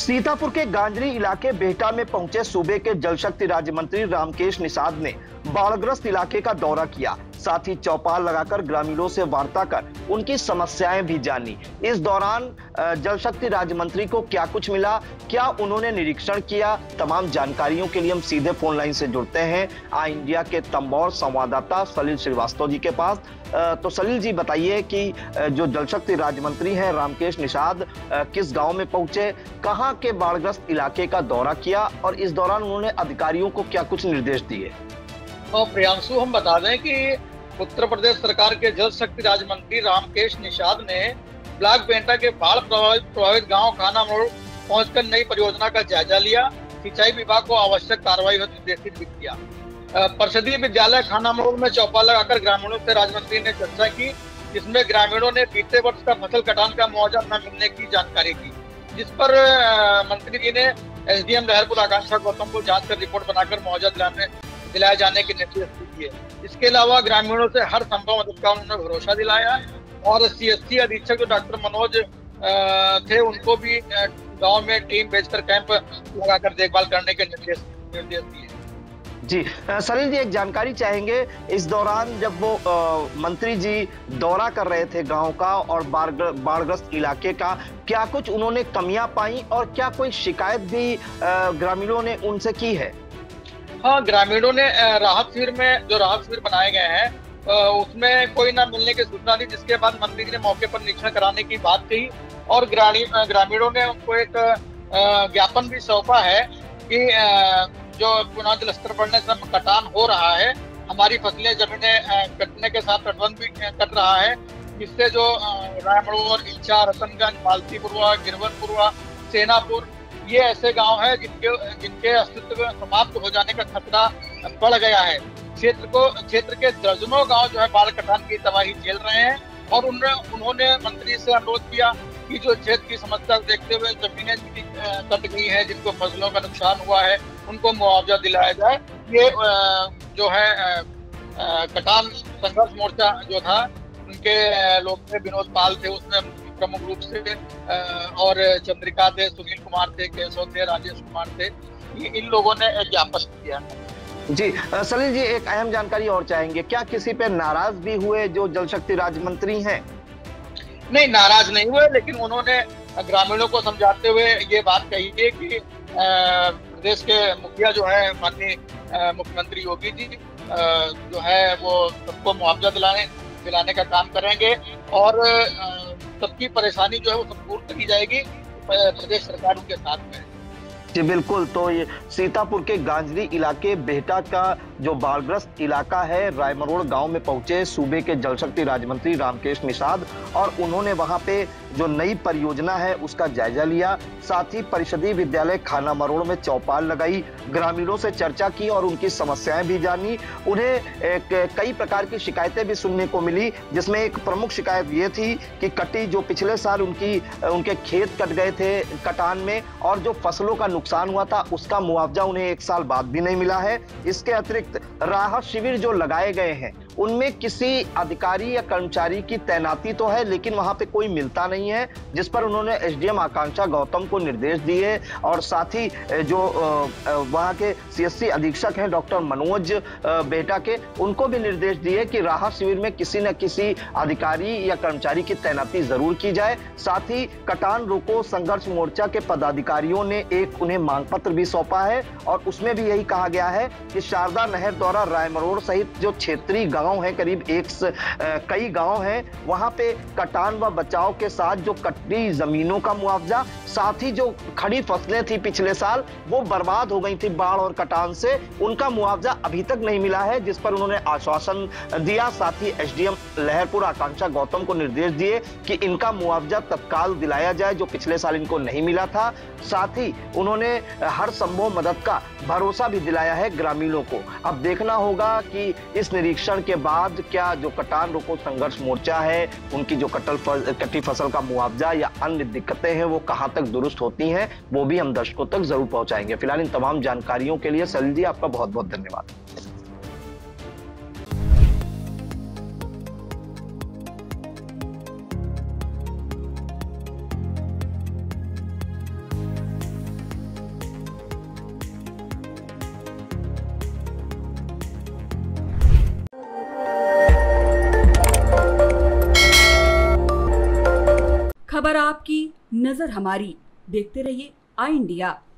सीतापुर के गांजरी इलाके बेहटा में पहुंचे सूबे के जल शक्ति राज्य मंत्री रामकेश निषाद ने बाढ़ग्रस्त इलाके का दौरा किया। साथ ही चौपाल लगाकर ग्रामीणों से वार्ता कर उनकी समस्याएं भी जानी। इस दौरान जल शक्ति राज्य मंत्री को क्या कुछ मिला, क्या उन्होंने निरीक्षण किया, तमाम जानकारियों के लिए हम सीधे फोन लाइन से जुड़ते हैं आई इंडिया के तंबौर संवाददाता सलील श्रीवास्तव जी के पास। तो सलील जी बताइए कि जो जल शक्ति राज्य मंत्री हैं रामकेश निषाद किस गांव में पहुंचे, कहां के बाढ़ग्रस्त इलाके का दौरा किया और इस दौरान उन्होंने अधिकारियों को क्या कुछ निर्देश दिए। और प्रियांशु, हम बता दें कि उत्तर प्रदेश सरकार के जल शक्ति राज्य मंत्री रामकेश निषाद ने ब्लॉक बेहटा के बाढ़ प्रभावित गांव खाना मोड़ पहुंचकर नई परियोजना का जायजा लिया। सिंचाई विभाग को आवश्यक कार्रवाई हेतु निर्देशित भी किया। परिषदीय विद्यालय खाना मोड़ में चौपाल लगाकर ग्रामीणों से राज्य मंत्री ने चर्चा की, जिसमें ग्रामीणों ने बीते वर्ष का फसल कटान का मुआवजा न मिलने की जानकारी दी, जिस पर मंत्री जी ने एसडीएम लहरपुर आकांक्षा गौतम को जांच कर रिपोर्ट बनाकर मुआवजा दिलाए जाने के निर्देश दिए। इसके अलावा ग्रामीणों से हर संभव मदद का उन्होंने भरोसा दिलाया और सीएससी अधीक्षक जो डॉक्टर मनोज थे उनको भी गांव में टीम भेजकर कैंप लगाकर देखभाल करने के निर्देश दिए। जी सलील जी, एक जानकारी चाहेंगे, इस दौरान जब वो मंत्री जी दौरा कर रहे थे गांव का और बाढ़ग्रस्त इलाके का, क्या कुछ उन्होंने कमियां पाई और क्या कोई शिकायत भी ग्रामीणों ने उनसे की है? हाँ, ग्रामीणों ने राहत शिविर में जो राहत शिविर बनाए गए हैं उसमें कोई ना मिलने की सूचना दी, जिसके बाद मंत्री जी ने मौके पर निरीक्षण कराने की बात कही और ग्रामीणों ने उनको एक ज्ञापन भी सौंपा है कि जो पुनः जल स्तर बढ़ने से कटान हो रहा है, हमारी फसलें जमीनें कटने के साथ तटबंध भी कट रहा है, जिससे जो रायमड़ोर, इच्छा, रतनगंज, मालतीपुरवा, गिरवनपुरवा, सेनापुर, ये ऐसे गांव हैं जिनके अस्तित्व समाप्त हो जाने का खतरा बढ़ गया है। क्षेत्र के दर्जनों गांव जो है बाढ़ कटान की तबाही झेल रहे हैं और उन्होंने मंत्री से अनुरोध किया कि जो क्षेत्र की समस्या देखते हुए जमीनें कट गई हैं, जिनको फसलों का नुकसान हुआ है, उनको मुआवजा दिलाया जाए। ये जो है कटान संघर्ष मोर्चा जो था, उनके लोग थे, विनोद पाल थे उसमें प्रमुख रूप से, और चंद्रिका थे, सुनील कुमार थे, केशव थे, राजेश कुमार थे, इन लोगों ने एक ज्ञापन किया। जी सलील जी, एक अहम जानकारी और चाहेंगे, क्या किसी पे नाराज भी हुए जो जल शक्ति राज्य मंत्री हैं? नहीं, नाराज नहीं हुए, लेकिन उन्होंने ग्रामीणों को समझाते हुए ये बात कही है कि प्रदेश के मुखिया जो है माननीय मुख्यमंत्री योगी जी जो है वो सबको मुआवजा दिलाने का काम करेंगे और सबकी परेशानी जो है वो सब दूर करी जाएगी। प्रदेश सरकार उनके साथ में है। जी बिल्कुल, तो ये सीतापुर के गांजरी इलाके बेहटा का जो बाढ़ग्रस्त इलाका है, रायमरोड़ गांव में पहुंचे सूबे के जल शक्ति राज्य मंत्री रामकेश निषाद और उन्होंने वहां पे जो नई परियोजना है उसका जायजा लिया। साथ ही परिषदीय विद्यालय खाना मरोड़ में चौपाल लगाई, ग्रामीणों से चर्चा की और उनकी समस्याएं भी जानी। उन्हें कई प्रकार की शिकायतें भी सुनने को मिली, जिसमें एक प्रमुख शिकायत ये थी कि कटी जो पिछले साल उनके खेत कट गए थे कटान में और जो फसलों का नुकसान हुआ था उसका मुआवजा उन्हें 1 साल बाद भी नहीं मिला है। इसके अतिरिक्त राहत शिविर जो लगाए गए हैं उनमें किसी अधिकारी या कर्मचारी की तैनाती तो है लेकिन वहां पे कोई मिलता नहीं है, जिस पर उन्होंने एसडीएम आकांक्षा गौतम को निर्देश दिए और साथ ही जो वहां के सीएससी अधीक्षक हैं डॉक्टर मनोज बेहटा के, उनको भी निर्देश दिए कि राहत शिविर में किसी न किसी अधिकारी या कर्मचारी की तैनाती जरूर की जाए। साथ ही कटान रोको संघर्ष मोर्चा के पदाधिकारियों ने एक उन्हें मांग पत्र भी सौंपा है और उसमें भी यही कहा गया है कि शारदा नहर द्वारा रायमरोड़ सहित जो क्षेत्रीय गांव हैं, करीब कई गांव हैं, वहां पे कटान व बचाव के साथ जो कटी जमीनों का मुआवजा, साथ ही जो खड़ी फसलें थी पिछले साल वो बर्बाद हो गई थी बाढ़ और कटान से, उनका मुआवजा अभी तक नहीं मिला है, जिस पर उन्होंने आश्वासन दिया। साथ ही एसडीएम लहरपुर आकांक्षा गौतम को निर्देश दिए कि इनका मुआवजा तत्काल दिलाया जाए जो पिछले साल इनको नहीं मिला था। साथ ही उन्होंने हर संभव मदद का भरोसा भी दिलाया है ग्रामीणों को। अब देखना होगा कि इस निरीक्षण के बाद क्या जो कटान रोको संघर्ष मोर्चा है उनकी जो कटी फसल का मुआवजा या अन्य दिक्कतें हैं वो कहां तक दुरुस्त होती हैं, वो भी हम दर्शकों तक जरूर पहुंचाएंगे। फिलहाल इन तमाम जानकारियों के लिए सलील जी आपका बहुत बहुत धन्यवाद। खबर आपकी, नजर हमारी। देखते रहिए आई इंडिया।